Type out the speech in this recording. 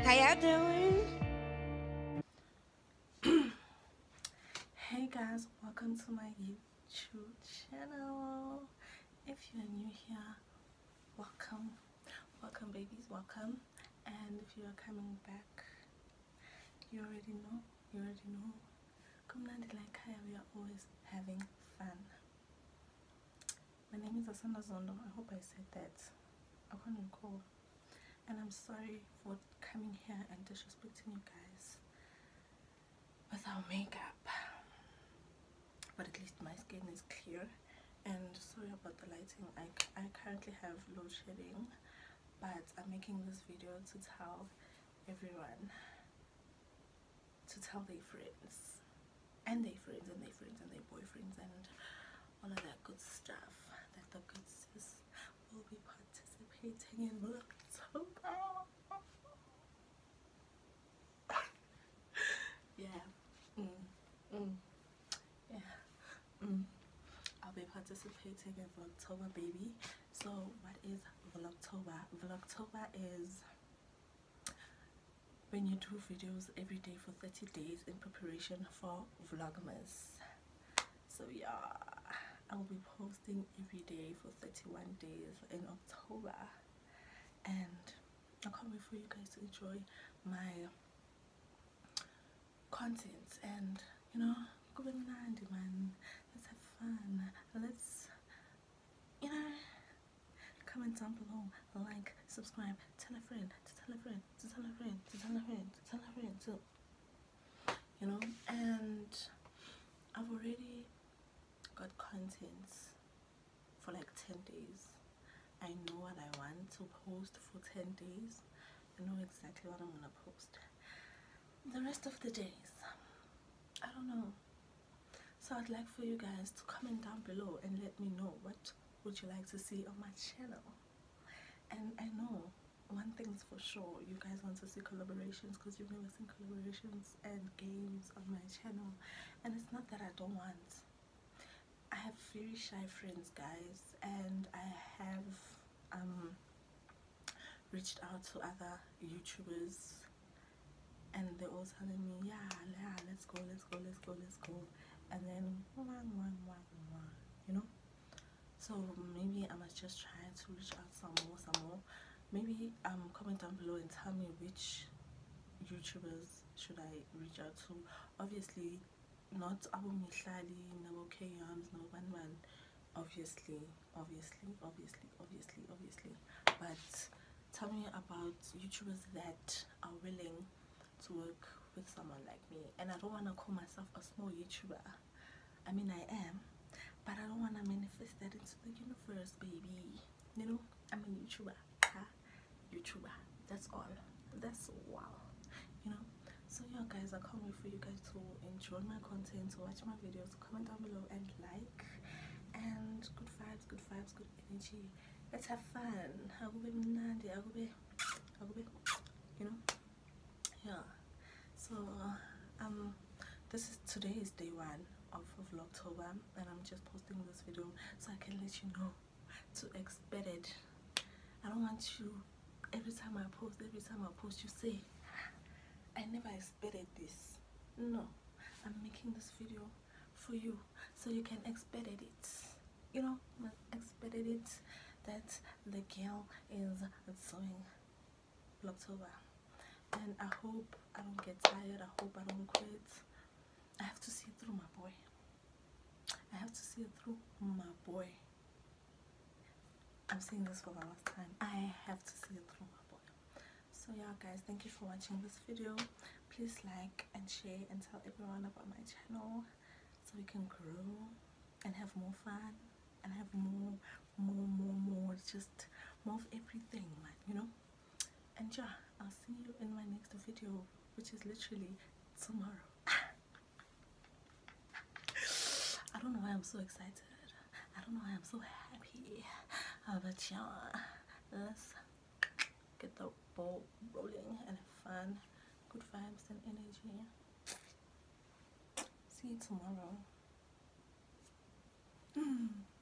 How y'all doing? Hey guys, welcome to my YouTube channel. If you're new here, welcome babies, welcome. And if you're coming back, you already know Kumnandi like Kaya, we are always having fun. My name is Asanda Zondo. I hope I said that. I can't recall. And I'm sorry for coming here and disrespecting you guys without makeup, but at least my skin is clear. And sorry about the lighting. I currently have load shedding, but I'm making this video to tell everyone, to tell their friends and their friends and their friends and their boyfriends and all of that good stuff that the good sis will be participating in VLOGTOBER. I'll be participating in VLOGTOBER, baby. So what is VLOGTOBER? VLOGTOBER is when you do videos every day for 30 days in preparation for Vlogmas. So yeah, I'll be posting every day for 31 days in October, and I can't wait for you guys to enjoy my content. And you know, man, let's have fun. Let's, you know, comment down below, like, subscribe, tell a friend, to tell a friend, to tell a friend, to tell a friend, to tell a friend, to, you know. And I've already got content for like 10 days. I know what I want to post for 10 days. I know exactly what I'm gonna post the rest of the days. I don't know. So I'd like for you guys to comment down below and let me know what would you like to see on my channel. And I know one thing's for sure, you guys want to see collaborations, because you've never seen collaborations and games on my channel. And it's not that I don't want. I have very shy friends, guys, and I have reached out to other YouTubers, and they're all telling me, yeah, let's go, and then you know. So maybe I must just try to reach out some more. Maybe comment down below and tell me which YouTubers should I reach out to. Obviously not Abu Mihlali, no Kayams, no One, obviously, but tell me about YouTubers that are willing to work with someone like me. And I don't want to call myself a small YouTuber. I mean, I am, but I don't want to manifest that into the universe, baby. You know, I'm a YouTuber. YouTuber, that's all. That's wow, you know. So yeah guys, I can't wait for you guys to enjoy my content, to watch my videos, to comment down below and like, and good vibes, good energy. Let's have fun. You know. Yeah. So today is day 1 of VLOGTOBER, and I'm just posting this video so I can let you know to expect it. I don't want you every time I post you say, I never expected this. No, I'm making this video for you so you can expect it. You know, expected it that the girl is doing VLOGTOBER. And I hope I don't get tired. I hope I don't quit. I have to see it through, my boy. I have to see it through, my boy. I'm saying this for the last time. I have to see it through, my boy. So yeah guys, thank you for watching this video. Please like and share and tell everyone about my channel so we can grow and have more fun and have more, just more of everything, man, you know. And yeah, I'll see you in my next video, which is literally tomorrow. I don't know why I'm so excited. I don't know why I'm so happy. But yeah, let's get the ball rolling and have fun. Good vibes and energy. See you tomorrow.